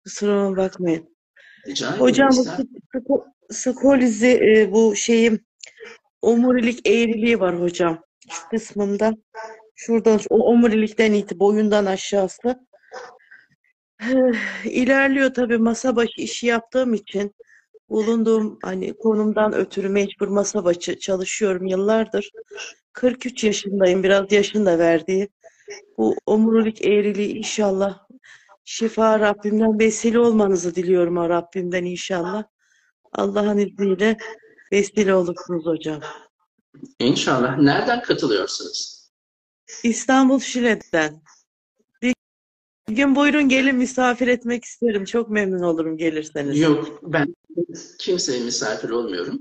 Kusuruma bakmayın. Rica ederim, Hocam bu ister. skolizi bu şeyim omurilik eğriliği var hocam. Şu kısmında. Şuradan o omurilikten boyundan aşağısı. İlerliyor tabii masa başı işi yaptığım için bulunduğum hani konumdan ötürü mecbur masa başı çalışıyorum yıllardır. 43 yaşındayım. Biraz yaşın da verdiği. Bu omurilik eğriliği inşallah şifa Rabbimden vesile olmanızı diliyorum ha Rabbimden inşallah. Allah'ın izniyle vesile olursunuz hocam. İnşallah. Nereden katılıyorsunuz? İstanbul Şile'den. Bir gün buyurun gelin misafir etmek isterim. Çok memnun olurum gelirseniz. Yok, ben kimseye misafir olmuyorum.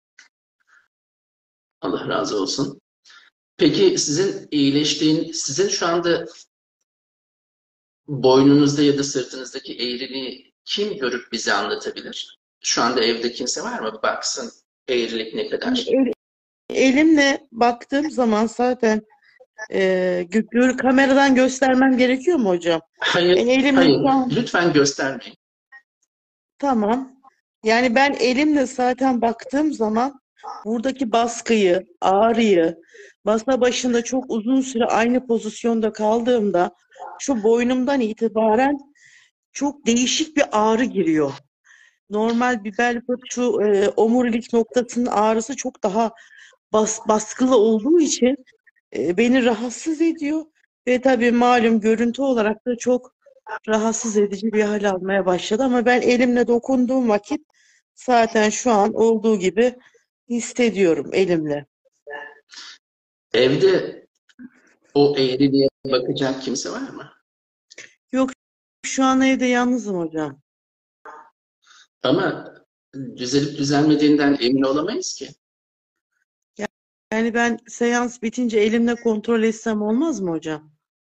Allah razı olsun. Peki sizin şu anda boynunuzda ya da sırtınızdaki eğriliği kim görüp bize anlatabilir? Şu anda evde kimse var mı? Baksın eğrilik ne kadar. Elimle baktığım zaman zaten kameradan göstermem gerekiyor mu hocam? Hayır, Ben elimle hayır. şu an Lütfen göstermeyin. tamam. Yani ben elimle zaten baktığım zaman buradaki baskıyı, ağrıyı, masa başında çok uzun süre aynı pozisyonda kaldığımda şu boynumdan itibaren çok değişik bir ağrı giriyor. Normal bir bel şu omurilik noktasının ağrısı çok daha baskılı olduğu için beni rahatsız ediyor ve tabii malum görüntü olarak da çok rahatsız edici bir hal almaya başladı ama ben elimle dokunduğum vakit zaten şu an olduğu gibi hissediyorum elimle. Evde o eğriliğe bakacak kimse var mı? Yok, şu an evde yalnızım hocam. Ama düzelip düzelmediğinden emin olamayız ki. Yani ben seans bitince elimle kontrol etsem olmaz mı hocam?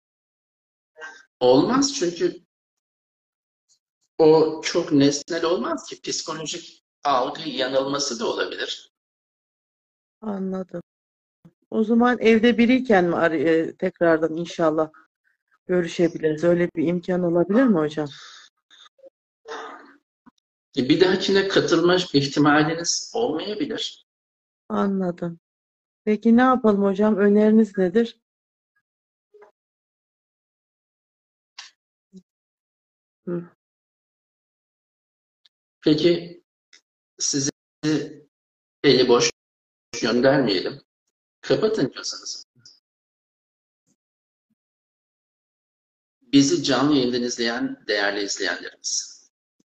Olmaz, çünkü o çok nesnel olmaz ki. Psikolojik algı yanılması da olabilir. Anladım. O zaman evde biriyken mi tekrardan inşallah görüşebiliriz? Öyle bir imkan olabilir mi hocam? Bir dahakine katılma ihtimaliniz olmayabilir. Anladım. Peki ne yapalım hocam? Öneriniz nedir? Hı. Peki sizi eli boş göndermeyelim. Kapatın gözünüzü. Bizi canlı yayından izleyen değerli izleyenlerimiz.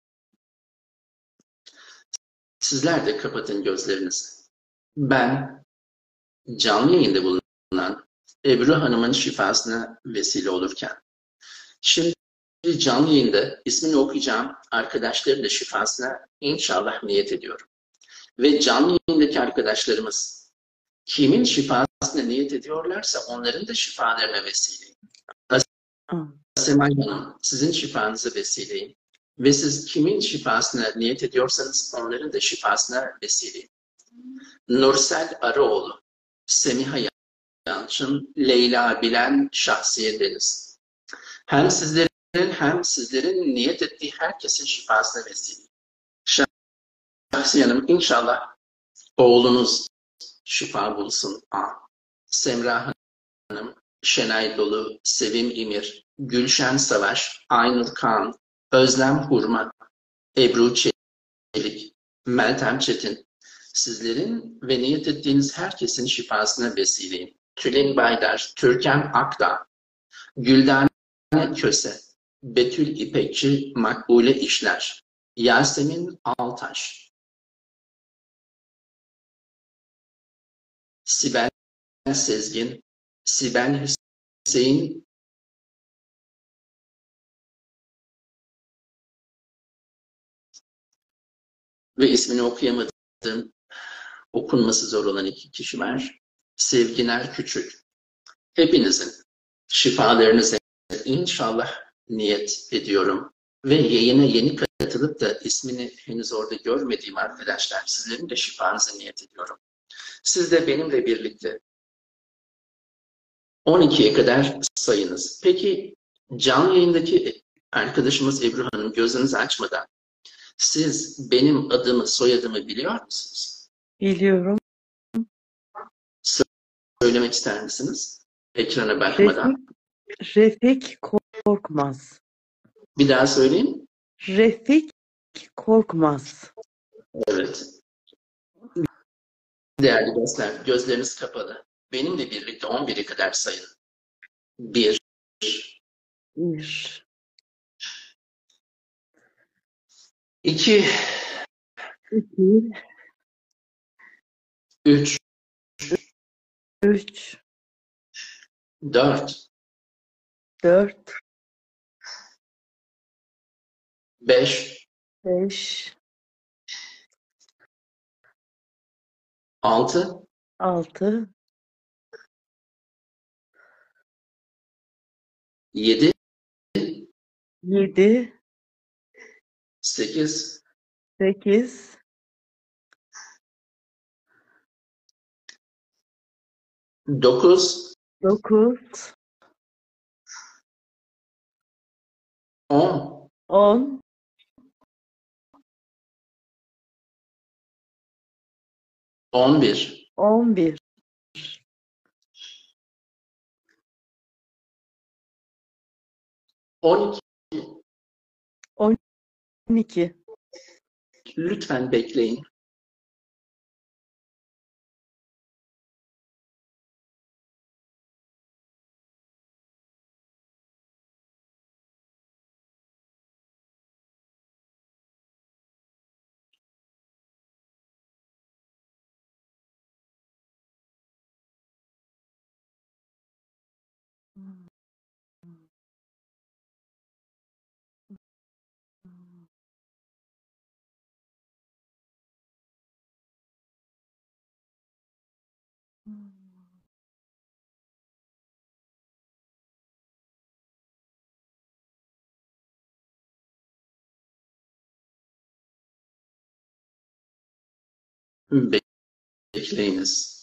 Sizler de kapatın gözlerinizi. Ben canlı yayında bulunan Ebru Hanım'ın şifasına vesile olurken, şimdi canlı yayında ismini okuyacağım arkadaşların da şifasına inşallah niyet ediyorum. Ve canlı yayındaki arkadaşlarımız kimin şifasına niyet ediyorlarsa onların da şifalarına vesileyim. Semay Hanım, sizin şifanızı vesileyim. Ve siz kimin şifasına niyet ediyorsanız onların da şifasına vesileyim. Nursel Arıoğlu, Semiha Yalçın, Leyla Bilen, Şahsiye Deniz. Hem sizlerin niyet ettiği herkesin şifasına vesileyim. Şahsiye Hanım, inşallah oğlunuz şifa bulsun. Semra Hanım, Şenay Dolu, Sevim İmir, Gülşen Savaş, Aynur Kaan, Özlem Hurma, Ebru Çelik, Meltem Çetin, sizlerin ve niyet ettiğiniz herkesin şifasına vesileyim. Tülin Baydar, Türkan Akdağ, Güldane Köse, Betül İpekçi, Makbule İşler, Yasemin Altaş, Sibel Sezgin, Sibel Hüseyin ve ismini okuyamadığım, okunması zor olan iki kişi var. Sevginer Küçük. Hepinizin şifalarınızı inşallah niyet ediyorum. Ve yayına yeni katılıp da ismini henüz orada görmediğim arkadaşlar, sizlerin de şifanızı niyet ediyorum. Siz de benimle birlikte 12'ye kadar sayınız. Peki canlı yayındaki Arkadaşımız Ebru Hanım gözünüzü açmadan siz benim adımı, soyadımı biliyor musunuz? Biliyorum. Söylemek ister misiniz? Ekrana Refik, bakmadan. Refik Korkmaz. Bir daha söyleyeyim. Refik Korkmaz. Evet. Değerli dostlar, gözleriniz kapalı. Benimle birlikte 11'e kadar sayın. 1, Bir, 2, iki, 3, üç, 4, dört, 5, beş, 6, altı, 7, yedi, 8, sekiz, 9, dokuz, 10, on, 11, 11, 12. 12. Lütfen bekleyin. Bekleyiniz.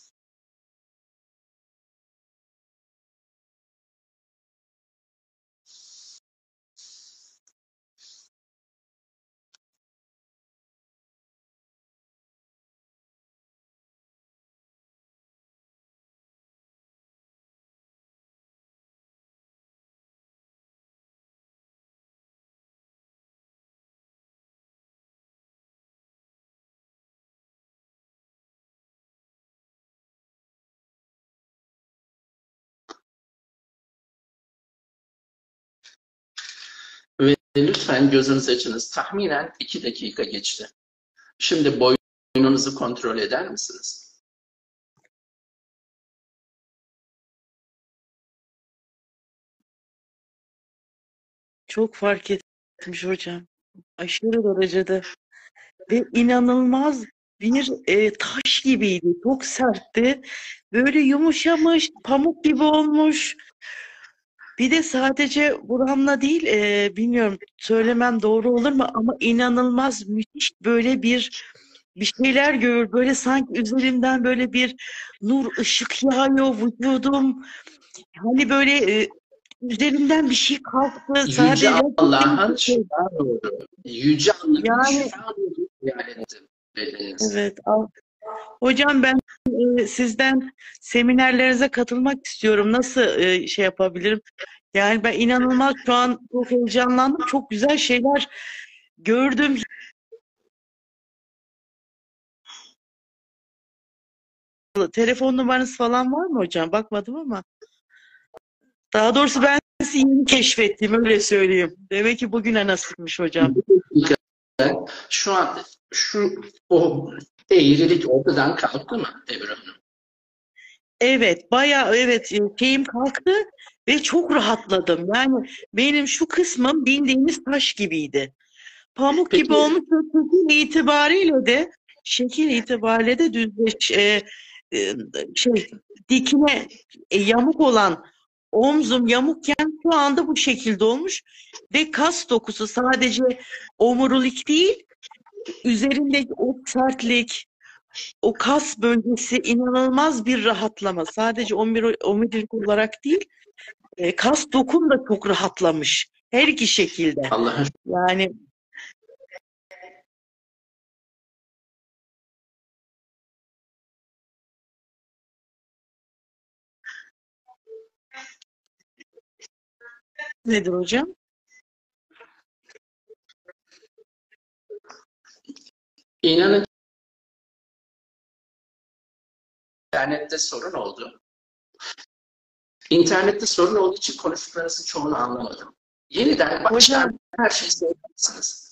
Ve lütfen gözünüzü açınız. Tahminen 2 dakika geçti. Şimdi boynunuzu kontrol eder misiniz? Çok fark etmiş hocam. Aşırı derecede. Ve inanılmaz bir taş gibiydi. Çok sertti. Böyle yumuşamış, pamuk gibi olmuş. Bir de sadece buramla değil, bilmiyorum söylemem doğru olur mu ama inanılmaz müthiş böyle bir şeyler görür. Böyle sanki üzerimden böyle bir nur ışık yağıyor vücudum. Hani böyle üzerimden bir şey kalktı. Yüce Sadece Allah'ın şifa nuru. Yüce Allah'ın yani şifa nuru yani ettim bedeninize. evet. Hocam ben sizden seminerlerinize katılmak istiyorum. Nasıl şey yapabilirim? Yani ben inanılmaz şu an çok heyecanlandım. Çok güzel şeyler gördüm. Telefon numaranız falan var mı hocam? Bakmadım ama. Daha doğrusu ben sizi yeni keşfettim öyle söyleyeyim. Demek ki bugüne nasipmiş hocam. Şu an o eğrilik ortadan kalktı mı Ebru Hanım? Evet, bayağı evet şeyim kalktı ve çok rahatladım. Yani benim şu kısmım bildiğiniz taş gibiydi. Pamuk gibi Peki olmuş ve şekil itibariyle de düzleş e, şey dikine yamuk olan omzum yamukken şu anda bu şekilde olmuş ve kas dokusu sadece omurilik değil üzerindeki o sertlik o kas bölgesi inanılmaz bir rahatlama. Sadece omurilik olarak değil kas dokum da çok rahatlamış. Her iki şekilde. Allah'a Yani nedir hocam? inanın internette sorun oldu. İnternette sorun olduğu için konuştuklarınızın çoğunu anlamadım. Yeniden Hocam, baştan her şeyi söylersiniz.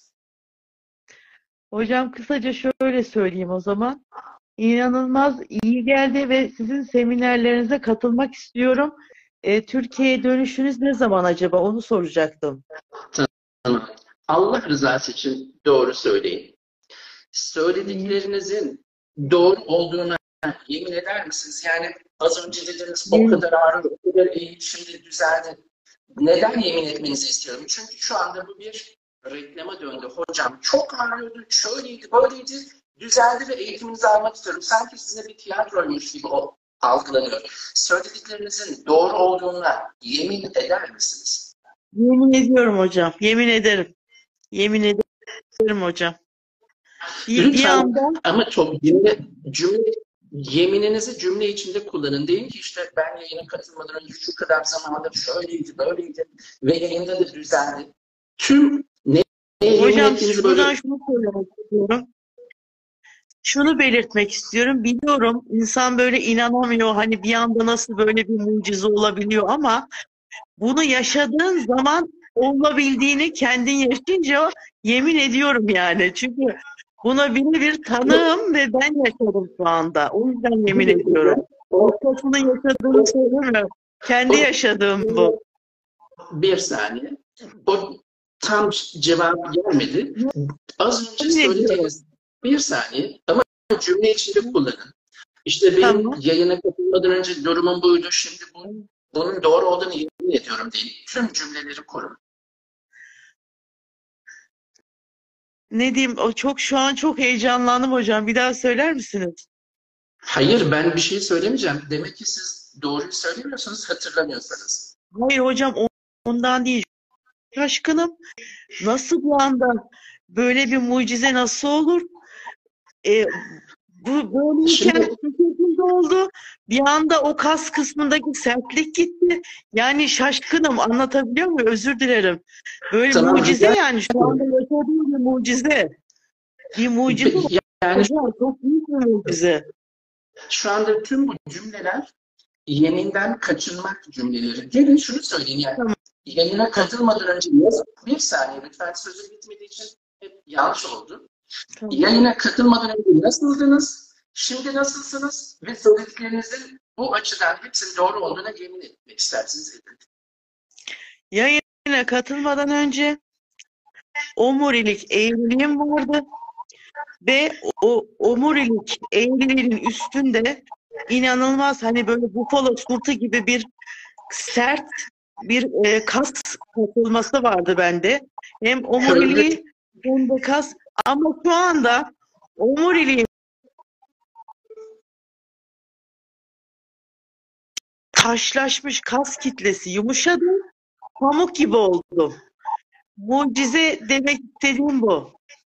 hocam kısaca şöyle söyleyeyim o zaman. İnanılmaz iyi geldi ve sizin seminerlerinize katılmak istiyorum. Türkiye'ye dönüşünüz ne zaman acaba? Onu soracaktım. Tamam. Allah rızası için doğru söyleyin. Söylediklerinizin doğru olduğuna yemin eder misiniz? Yani az önce dediniz o Yemin, kadar ağrı, o kadar iyi, şimdi düzeldi. Neden yemin etmenizi istiyorum? Çünkü şu anda bu bir reklama döndü. Hocam çok ağrıyordu, şöyleydi, böyleydi, düzeldi ve eğitiminizi almak istiyorum. Sanki size bir tiyatroymuş gibi o algılanıyor. Söylediklerinizin doğru olduğuna yemin eder misiniz? yemin ediyorum hocam. Yemin ederim. Yemin ederim hocam. Bir Lütfen anda ama cümle, yemininizi cümle içinde kullanın. Deyin ki işte ben yayına katılmadan önce şu kadar zamanda şöyleydi, böyleydi ve yayında da düzeldi. Tüm neye yemin hocam ettiğinizi buradan böyle şunu söylemek istiyorum. Şunu belirtmek istiyorum. Biliyorum insan böyle inanamıyor. Hani bir anda nasıl böyle bir mucize olabiliyor ama bunu yaşadığın zaman olabildiğini kendin yaşayınca yemin ediyorum yani. Çünkü buna birebir tanığım ve ben yaşadım şu anda. O yüzden yemin ediyorum. Başkasının yaşadığını söylemiyorum. Kendi o, yaşadığım bu. bir saniye. O tam cevap gelmedi. Az önce Yemin ediyorum. söylediğiniz bir saniye ama cümle içinde kullanın. İşte benim Tamam. yayına katılmadan önce durumum buydu. Şimdi bunun doğru olduğunu yemin ediyorum değil. Tüm cümleleri kurun. Ne diyeyim? O çok şu an çok heyecanlandım hocam. Bir daha söyler misiniz? Hayır ben bir şey söylemeyeceğim. Demek ki siz doğruyu söylemiyorsunuz, hatırlamıyorsanız. Hayır hocam ondan değil. Şaşkınım. Nasıl bu anda böyle bir mucize nasıl olur? E, Bu böyleyken Şimdi şu şekilde oldu. Bir anda o kas kısmındaki sertlik gitti. Yani şaşkınım. Anlatabiliyor muyum? Özür dilerim. Böyle tamam mucize rica yani. Şu anda yaşadığım bir mucize. Bir mucize var. yani Hocam çok büyük bir mucize. şu anda tüm bu cümleler yeminden kaçınmak cümleleri. Gelin şunu söyleyin yani. Tamam. Yayına katılmadan önce bir saniye lütfen sözüm bitmediği için hep yanlış oldu. Tamam. Yayına katılmadan önce nasıldınız? Şimdi nasılsınız? Ve söylediklerinizin bu açıdan hepsinin doğru olduğuna yemin etmek istersiniz. Yayına katılmadan önce omurilik eğriliğim vardı ve o omurilik eğriliğinin üstünde inanılmaz hani böyle bufalo surtu gibi bir sert bir kas katılması vardı bende. Hem Körlük, omuriliği hem de kas ama şu anda omuriliğim taşlaşmış kas kitlesi yumuşadı. Pamuk gibi oldum. Mucize demek istediğim bu.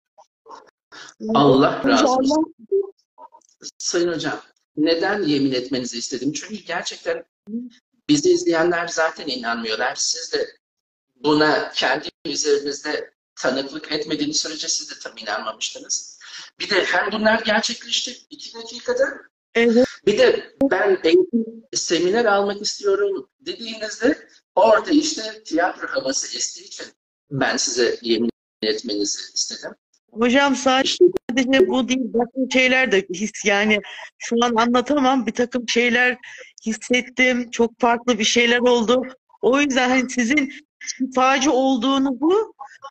Allah Önce razı olsun. Allah Sayın Hocam, neden yemin etmenizi istedim? Çünkü gerçekten bizi izleyenler zaten inanmıyorlar. Siz de buna kendi üzerinizde tanıklık etmediğiniz sürece siz de tam inanmamıştınız. Bir de hem bunlar gerçekleşti 2 dakikada, evet. bir de ben eğitim seminer almak istiyorum dediğinizde orada işte tiyatro havası estiği için ben size yemin etmenizi istedim. Hocam İşte sadece bu değil, başka şeyler de yani şu an anlatamam. Bir takım şeyler hissettim. Çok farklı bir şeyler oldu. O yüzden hani sizin şifacı olduğunuzu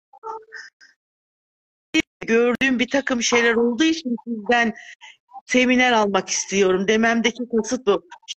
gördüğüm bir takım şeyler olduğu için sizden seminer almak istiyorum dememdeki kasıt bu.